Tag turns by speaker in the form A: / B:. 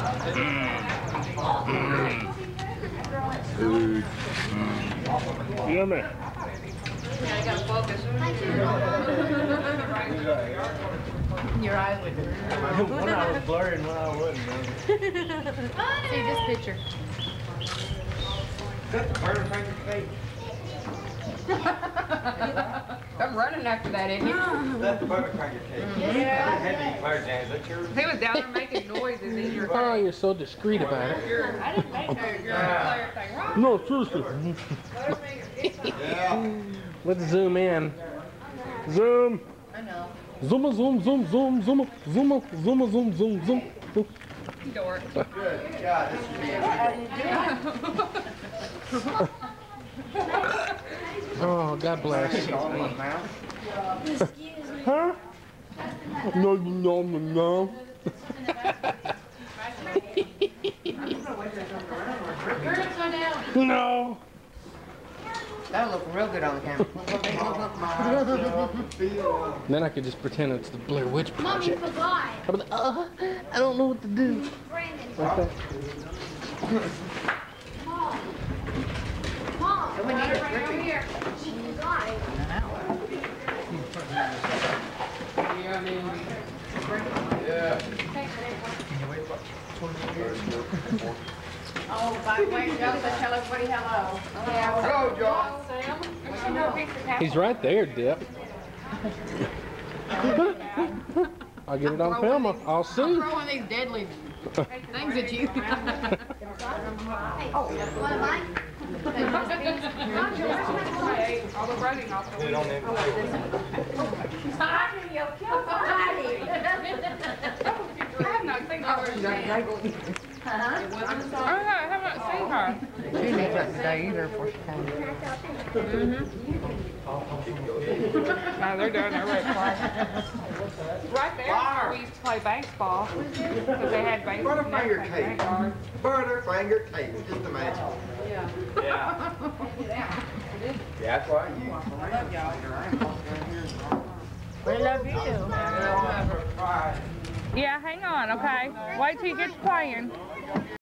A: Food. Yummy.
B: Yeah, I gotta focus. Your eyes would.
A: When I was blurry and when I wasn't.
B: See this picture.
C: Is that the Butterfinger cake?
B: I'm running after that, isn't you?
C: Is that the Butterfinger cake?
B: Yeah.
C: I had to eat Claire Jane. Is that yours?
B: He was down there making noises in your
A: Oh, you're so discreet about it.
B: I didn't make no Claire thing wrong.
A: No, seriously.
C: Yeah.
A: Let's zoom in. Zoom.
B: I know.
A: Zoom, zoom, zoom, zoom, zoom, zoom, zoom, zoom, zoom, zoom.
B: Dork.
C: Good. God, this should be a
A: Oh, God bless.
C: all in my mouth.
A: Huh? No, no, no, no. No.
B: That'll look real good on camera.
A: Then I could just pretend it's the Blair Witch
D: Mommy
A: Project.
D: forgot.
A: I'll be like, I don't know what to do.
D: Brandon.
A: Like that.
D: Mom. Mom.
B: We need it
D: Right over here. She forgot.
C: Yeah.
B: Oh, by the way, Joe, so tell everybody hello.
C: Hello, John.
B: Sam.
A: He's right there, Dip. I'll get it on film. I'll see.
B: I'm throwing these deadly things at you.
D: Oh, one of mine?
B: All the running off the
C: Put it on there.
D: You'll kill somebody.
B: I have not seen her. I haven't seen her. She didn't eat that today either before she came. No, they're doing their right play. Right there, we used to play baseball because they had baseball.
C: Butterfinger cake. Butterfinger cake. Just imagine.
B: Yeah.
C: Yeah. Yeah, that's why you.
B: We love you too. Yeah, hang on, okay? Wait till you get to playing.